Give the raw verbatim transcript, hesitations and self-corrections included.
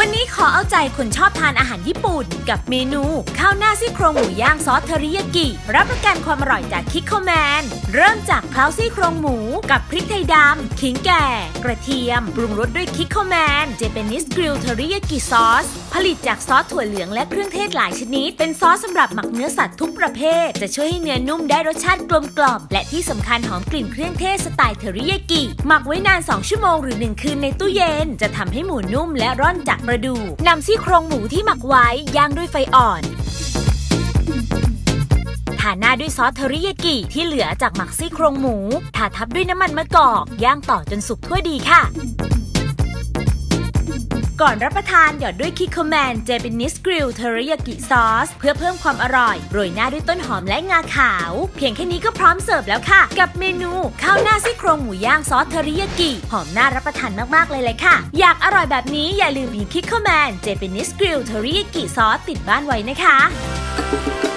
วันนี้ขอเอาใจคนชอบทานอาหารญี่ปุ่นกับเมนูข้าวหน้าซี่โครงหมูย่างซอสเทอริยากิรับประกันความอร่อยจากคิโคแมนเริ่มจากเคล้าซี่โครงหมูกับพริกไทยดำขิงแก่กระเทียมปรุงรสด้วยคิโคแมนเจแปนิสกริลเทอริยากิซอสผลิตจากซอสถั่วเหลืองและเครื่องเทศหลายชนิดเป็นซอสสำหรับหมักเนื้อสัตว์ทุกประเภทจะช่วยให้เนื้อนุ่มได้รสชาติกลมกล่อมและที่สำคัญหอมกลิ่นเครื่องเทศสไตล์เทอริยากิหมักไว้นานสองชั่วโมงหรือหนึ่งคืนในตู้เย็นจะทำให้หมูนุ่มและร่อนจากกระดูกนำซี่โครงหมูที่หมักไว้ย่างด้วยไฟอ่อนทาหน้าด้วยซอสเทอริยากิที่เหลือจากหมักซี่โครงหมูทาทับด้วยน้ำมันมะกอกย่างต่อจนสุกทั่วดีค่ะก่อนรับประทานหยอดด้วยคิโคแมนเจแปนิสกริลเทอริยากิซอสเพื่อเพิ่มความอร่อยโรยหน้าด้วยต้นหอมและงาขาวเพียงแค่นี้ก็พร้อมเสิร์ฟแล้วค่ะกับเมนูข้าวหน้าซี่โครงหมูย่างซอสเทอริยากิหอมน่ารับประทานมากๆเลยเลยค่ะอยากอร่อยแบบนี้อย่าลืมมีคิโคแมนเจแปนิสกริลเทอริยากิซอสติดบ้านไว้นะคะ